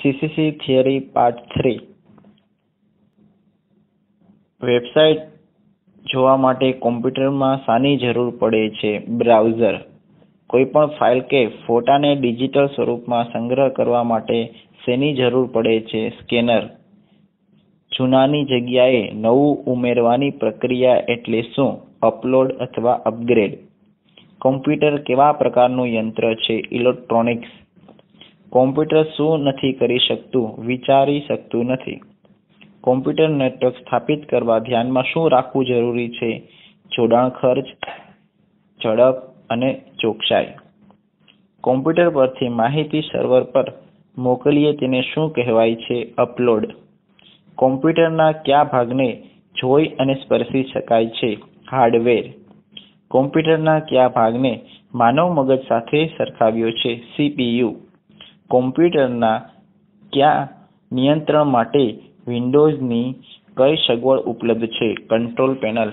CCC theory part 3. Website જોવા માટે કોમ્પ્યુટરમાં શાની જરૂર પડે છે? બ્રાઉઝર. કોઈપણ ફાઇલ કે ફોટાને ડિજિટલ સ્વરૂપમાં સંગ્રહ કરવા માટે શેની જરૂર પડે છે? સ્કેનર. જૂનાની જગ્યાએ નવું ઉમેરવાની પ્રક્રિયા એટલે શું? અપલોડ અથવા અપગ્રેડ. કોમ્પ્યુટર કેવા પ્રકારનું યંત્ર છે? ઇલેક્ટ્રોનિક્સ. કોમ્પ્યુટર શું નથી કરી શકતું? વિચારી શકતું નથી. કોમ્પ્યુટર નેટવર્ક સ્થાપિત કરવા ધ્યાનમાં શું રાખવું જરૂરી છે? જોડાણ ખર્ચ, ઝડપ અને ચોકસાઈ. કોમ્પ્યુટર પરથી માહિતી સર્વર પર મોકલીએ તેને શું કહેવાય છે? અપલોડ. કોમ્પ્યુટરના કયા ભાગને જોઈ અને સ્પર્શી શકાય છે? હાર્ડવેર. કોમ્પ્યુટરના કયા ભાગને માનવ મગજ સાથે સરખાવ્યો છે? CPU. કોમ્પ્યુટરના કયા નિયંત્રણ માટે વિન્ડોઝની કઈ સગવડ ઉપલબ્ધ છે? Control panel.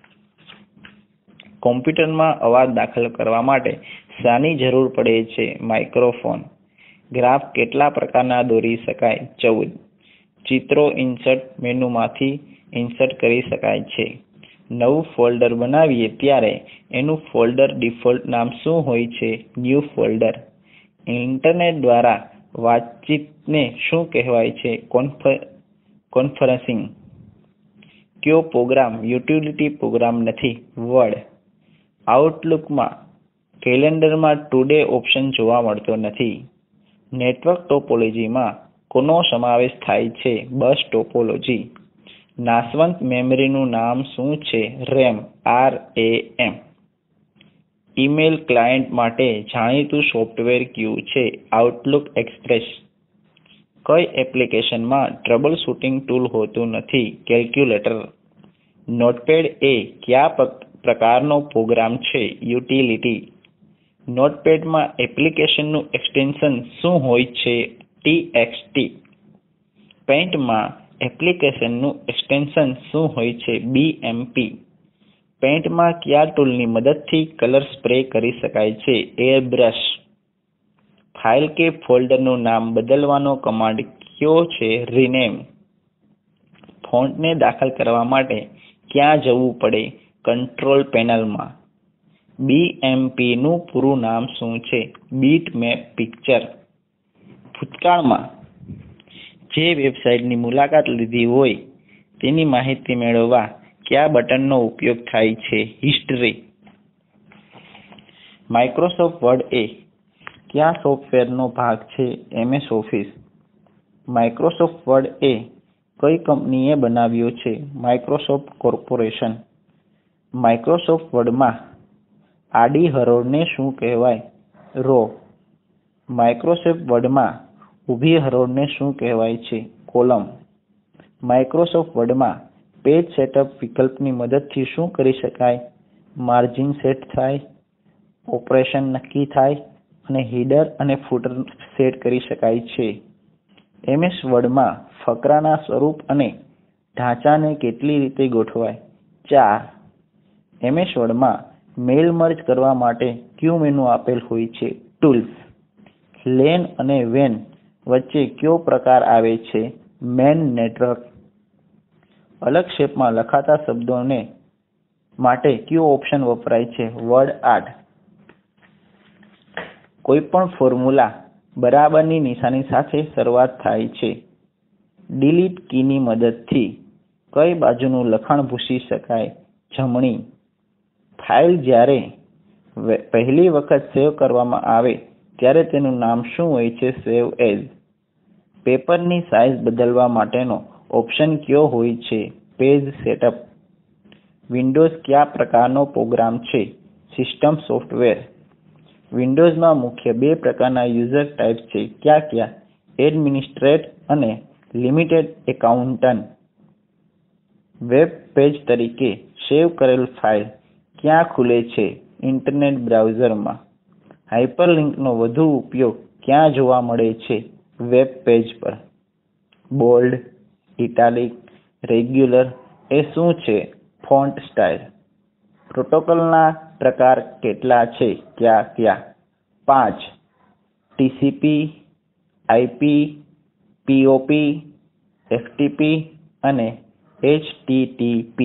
કોમ્પ્યુટરમાં અવાજ દાખલ કરવા માટે શાની જરૂર પડે છે? માઇક્રોફોન. ગ્રાફ કેટલા પ્રકારના દોરી શકાય? 14. ચિત્રો ઇન્સર્ટ મેનુમાંથી ઇન્સર્ટ કરી શકાય છે. નવું ફોલ્ડર બનાવીએ ત્યારે એનું ફોલ્ડર ડિફોલ્ટ નામ શું હોય છે? New folder. ઇન્ટરનેટ દ્વારા વાતચીતને શું કહેવાય છે? કોન્ફરન્સિંગ. કયો પ્રોગ્રામ યુટિલિટી પ્રોગ્રામ નથી? વર્ડ. આઉટલુકમાં કેલેન્ડરમાં ટુડે ઓપ્શન જોવા મળતો નથી. નેટવર્ક ટોપોલોજીમાં કોનો સમાવેશ થાય છે? Bus topology. નાશવંત મેમરીનું નામ શું છે? RAM. RAM. ઈમેલ ક્લાયન્ટ માટે જાણીતું સોફ્ટવેર કયું છે? Outlook Express. કઈ એપ્લિકેશનમાં ટ્રબલ શૂટિંગ ટૂલ હોતું નથી? કેલ્ક્યુલેટર. નોટપેડ એ કયા પ્રકારનો પ્રોગ્રામ છે? યુટિલિટી. નોટપેડમાં એપ્લિકેશનનું એક્સટેન્શન શું હોય છે? TXT. પેઇન્ટમાં એપ્લિકેશનનું એક્સટેન્શન શું હોય છે? BMP. પેઇન્ટમાં કયા ટૂલની મદદથી કલર સ્પ્રે કરી શકાય છે? એરબ્રશ. ફાઇલ કે ફોલ્ડરનું નામ બદલવાનો કમાન્ડ કયો છે? રિનેમ. ફોન્ટને દાખલ કરવા માટે ક્યાં જવું પડે? કંટ્રોલ પેનલમાં. BMP નું પૂરું નામ શું છે? Bitmap picture. ભૂતકાળમાં જે વેબસાઇટની મુલાકાત લીધી હોય તેની માહિતી મેળવવા કયા બટનનો ઉપયોગ થાય છે? હિસ્ટ્રી. માઇક્રોસોફ્ટ વર્ડ એ કયા સોફ્ટવેરનો ભાગ છે? MS Office. માઇક્રોસોફ્ટ વર્ડ એ કઈ કંપનીએ બનાવ્યો છે? Microsoft corporation. માઇક્રોસોફ્ટ વર્ડમાં આડી હરોળને શું કહેવાય? રો. માઇક્રોસોફ્ટ વર્ડમાં ઊભી હરોળને શું કહેવાય છે? કોલમ. માઇક્રોસોફ્ટ વર્ડમાં પેજ સેટઅપ વિકલ્પની મદદથી શું કરી શકાય? માર્જિન સેટ થાય, ઓપરેશન નક્કી થાય અને હીડર અને ફૂટર સેટ કરી શકાય છે. MS વર્ડમાં ફકરાના સ્વરૂપ અને ઢાંચાને કેટલી રીતે ગોઠવાય? 4. MS વર્ડમાં મેલ મર્જ કરવા માટે કયું મેનુ આપેલ હોય છે? ટૂલ્સ. લેન અને વેન વચ્ચે કયો પ્રકાર આવે છે? MAN network. અલગ શેપમાં લખાતા શબ્દોને માટે કયો ઓપ્શન વપરાય છે? Word Art. કોઈ પણ ફોર્મ્યુલા બરાબરની નિશાની સાથે શરૂઆત થાય છે. ડિલીટ કીની મદદથી કઈ બાજુનું લખાણ ભૂંસી શકાય? જમણી. ફાઇલ જ્યારે પહેલી વખત સેવ કરવામાં આવે ત્યારે તેનું નામ શું હોય છે? Save as. પેપરની સાઇઝ બદલવા માટેનો ઓપ્શન કયો હોય છે? Page setup. વિન્ડોઝ કયા પ્રકારનો પ્રોગ્રામ છે? System software. વિન્ડોઝમાં મુખ્ય બે પ્રકારના યુઝર ટાઈપ છે. કયા? એડમિનિસ્ટ્રેટ અને લિમિટેડ એકાઉન્ટન્ટ. વેબ પેજ તરીકે સેવ કરેલ ફાઇલ ક્યાં ખુલે છે? ઇન્ટરનેટ બ્રાઉઝરમાં. હાઇપરલિંકનો વધુ ઉપયોગ ક્યાં જોવા મળે છે? વેબ પેજ પર. બોલ્ડ, ઇટાલિક, રેગ્યુલર એ શું છે? Font style. પ્રોટોકોલના પ્રકાર કેટલા છે? કયા? 5. TCP, IP, POP, FTP અને HTTP.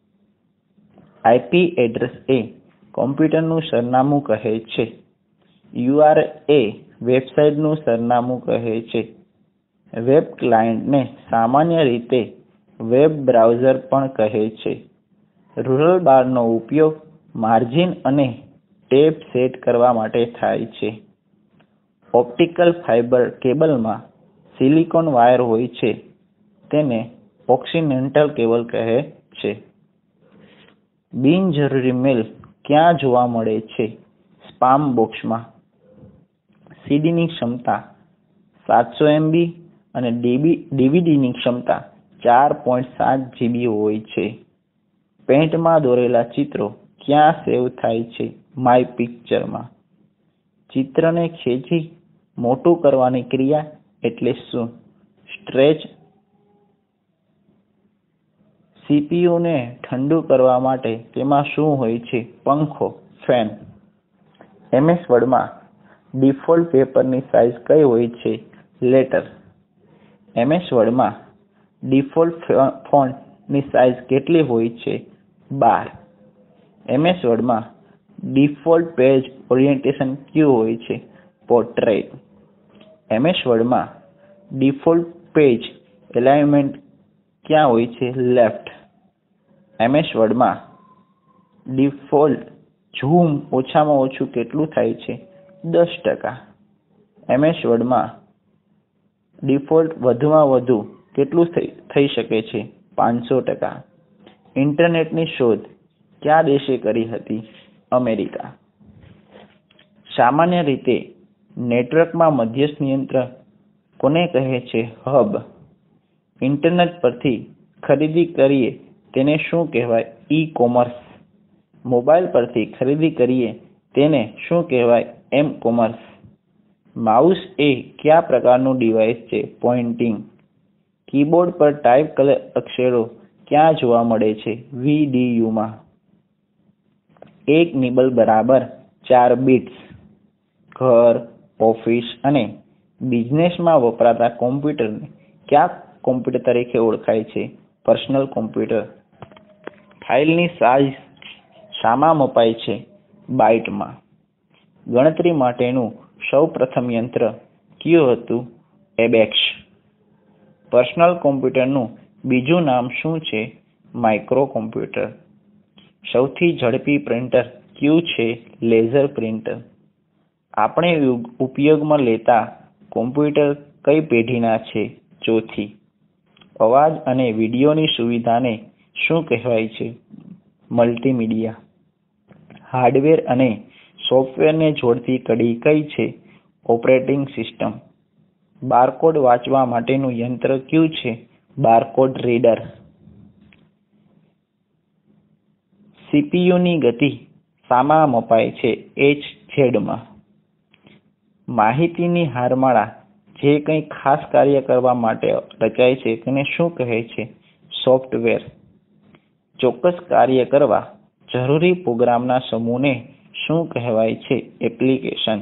IP એડ્રેસ એ કોમ્પ્યુટરનું સરનામું કહે છે. URL એ વેબસાઇટનું સરનામું કહે છે. વેબ ક્લાયન્ટને સામાન્ય રીતે વેબ બ્રાઉઝર પણ કહે છે. રૂરલ બારનો ઉપયોગ માર્જિન અને ટેબ સેટ કરવા માટે થાય છે. ઓપ્ટિકલ ફાઇબર કેબલમાં સિલિકોન વાયર હોય છે, તેને ઓક્સિડેન્ટલ કેબલ કહે છે. બિનજરૂરી મેલ ક્યાં જોવા મળે છે? સ્પામ બોક્સમાં. CDની ક્ષમતા 700 MB અને DVDની ક્ષમતા 4.7 GB હોય છે. પેઇન્ટમાં દોરેલા ચિત્રો ક્યાં સેવ થાય છે? માય પિક્ચરમાં. ચિત્રને ખેંચી મોટું કરવાની ક્રિયા એટલે શું? સ્ટ્રેચ. CPU ને ઠંડુ કરવા માટે તેમાં શું હોય છે? પંખો, ફેન. MS વર્ડમાં ડિફોલ્ટ પેપરની સાઇઝ કઈ હોય છે? લેટર. MS વર્ડમાં ડિફોલ્ટ ફોન્ટની સાઇઝ કેટલી હોય છે? 12. MS વર્ડમાં ડિફોલ્ટ પેજ ઓરિએન્ટેશન કયું હોય છે? પોર્ટ્રેટ. MS વર્ડમાં ડિફોલ્ટ પેજ એલાઇનમેન્ટ ક્યાં હોય છે? લેફ્ટ. MS વર્ડમાં ડિફોલ્ટ ઝૂમ ઓછામાં ઓછું કેટલું થાય છે? 10%. MS વર્ડમાં ડિફોલ્ટ વધુમાં વધુ કેટલું થઈ શકે છે? 500%. ઇન્ટરનેટની શોધ કયા દેશે કરી હતી? અમેરિકા. સામાન્ય રીતે નેટવર્કમાં મધ્યસ્થ નિયંત્રક કોને કહે છે? હબ. ઇન્ટરનેટ પરથી ખરીદી કરીએ તેને શું કહેવાય? ઈ-કોમર્સ. મોબાઈલ પરથી ખરીદી કરીએ તેને શું કહેવાય? એમ-કોમર્સ. માઉસ એ કયા પ્રકારનું ડિવાઇસ છે? પોઇન્ટિંગ. કીબોર્ડ પર ટાઈપ કરેલ અક્ષરો ક્યાં જોવા મળે છે? VDUમાં. એક નિબલ બરાબર 4 બિટ્સ. ઘર, ઓફિસ અને બિઝનેસમાં વપરાતા કોમ્પ્યુટરને કયા કોમ્પ્યુટર તરીકે ઓળખાય છે? Personal computer. ફાઇલની સાઇઝ શામાં મપાય છે? બાઇટમાં. ગણતરી માટેનું સૌપ્રથમ યંત્ર કયું હતું? એબેક્સ. પર્સનલ કોમ્પ્યુટરનું બીજું નામ શું છે? Micro computer. સૌથી ઝડપી પ્રિન્ટર કયું છે? Laser printer. આપણે ઉપયોગમાં લેતા કોમ્પ્યુટર કઈ પેઢીના છે? ચોથી. અવાજ અને વિડીયોની સુવિધાને શું કહેવાય છે? મલ્ટીમીડિયા. હાર્ડવેર અને સોફ્ટવેરને જોડતી કડી કઈ છે? Operating system. બારકોડ વાંચવા માટેનું યંત્ર કયું છે? Barcode reader. CPUની ગતિ શામાં મપાય છે? HZમાં. માહિતીની હારમાળા જે કંઈ ખાસ કાર્ય કરવા માટે રચાય છે તેને શું કહે છે? સોફ્ટવેર. ચોક્કસ કાર્ય કરવા જરૂરી પ્રોગ્રામના સમૂહને શું કહેવાય છે? એપ્લિકેશન.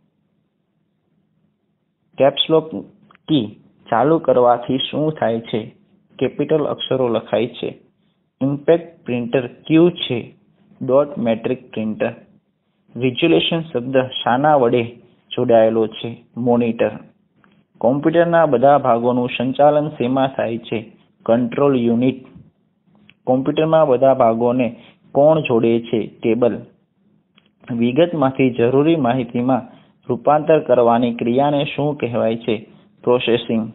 કેપ્સલોક કી ચાલુ કરવાથી શું થાય છે? કેપિટલ અક્ષરો લખાય છે. ઇમ્પેક્ટ પ્રિન્ટર કયું છે? Dot metric printer. વિઝ્યુલેશન શબ્દ શાના વડે જોડાયેલો છે? મોનિટર. કોમ્પ્યુટરના બધા ભાગોનું સંચાલન શેમાં થાય છે? Control unit. કોમ્પ્યુટરમાં બધા ભાગોને કોણ જોડે છે? કેબલ. વિગતમાંથી જરૂરી માહિતીમાં રૂપાંતર કરવાની ક્રિયાને શું કહેવાય છે? પ્રોસેસિંગ.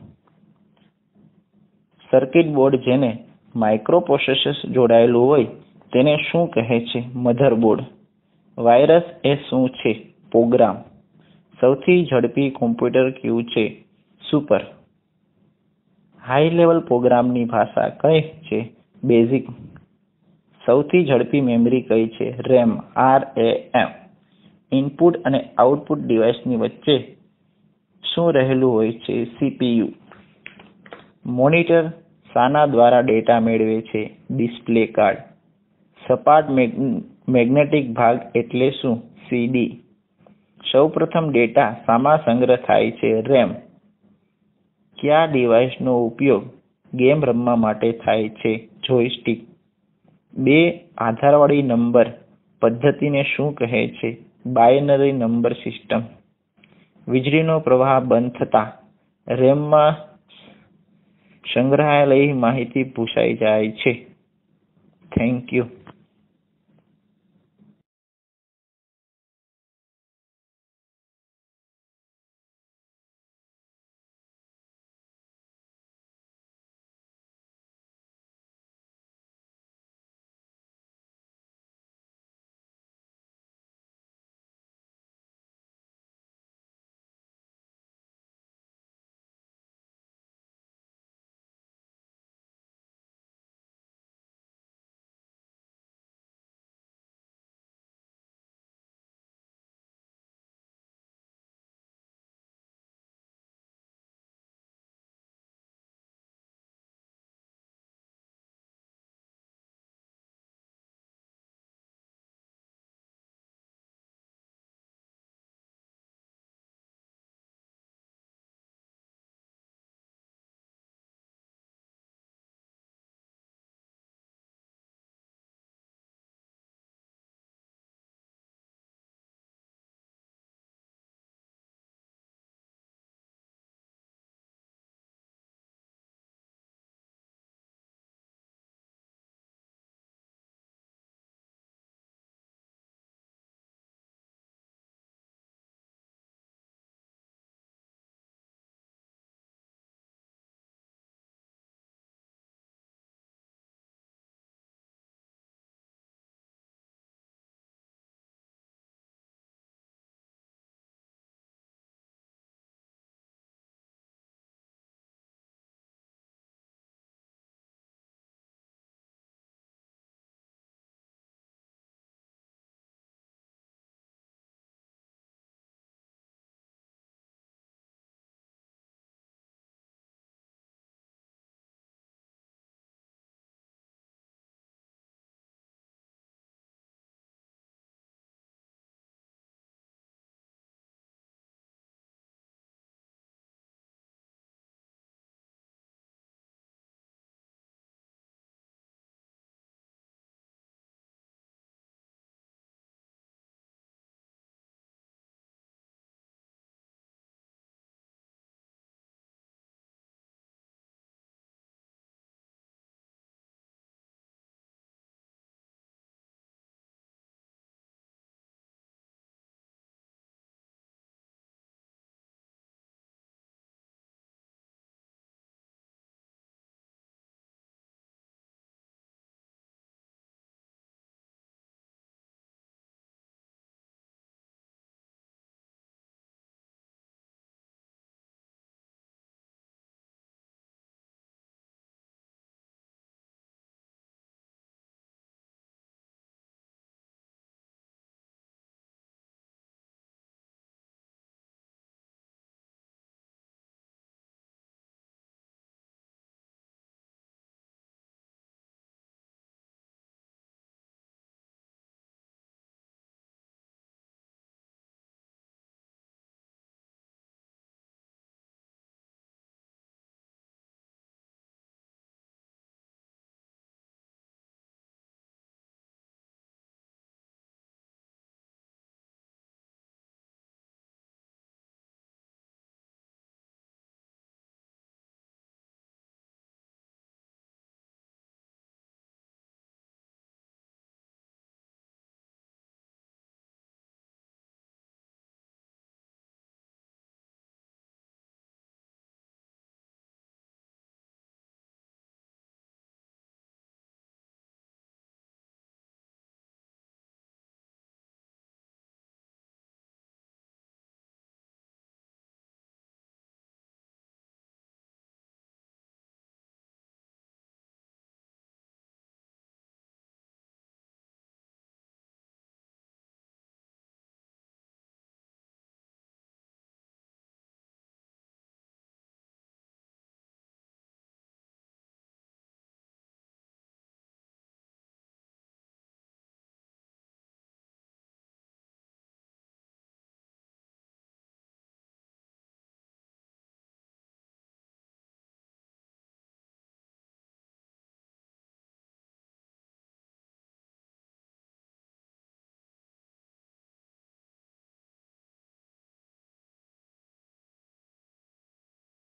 સર્કિટ બોર્ડ જેને માઇક્રોપ્રોસેસર જોડાયેલું હોય તેને શું કહે છે? મધરબોર્ડ. વાયરસ એ શું છે? પ્રોગ્રામ. સૌથી ઝડપી કોમ્પ્યુટર કયું છે? સુપર. હાઈ લેવલ પ્રોગ્રામની ભાષા કઈ છે? બેઝિક. સૌથી ઝડપી મેમરી કઈ છે? RAM. ઇનપુટ અને આઉટપુટ ડિવાઇસની વચ્ચે શું રહેલું હોય છે? CPU. મોનિટર શાના દ્વારા ડેટા મેળવે છે? Display card. સપાટ મેગ્નેટિક ભાગ એટલે શું? CD. સૌપ્રથમ ડેટા શામાં સંગ્રહ થાય છે? RAM. કયા ડિવાઇસનો ઉપયોગ ગેમ રમવા માટે થાય છે? જોયસ્ટિક. 2 આધારવાળી નંબર પદ્ધતિને શું કહે છે? Binary number system. વીજળીનો પ્રવાહ બંધ થતાં રેમમાં સંગ્રહાયેલી માહિતી ભૂસાઈ જાય છે. Thank you.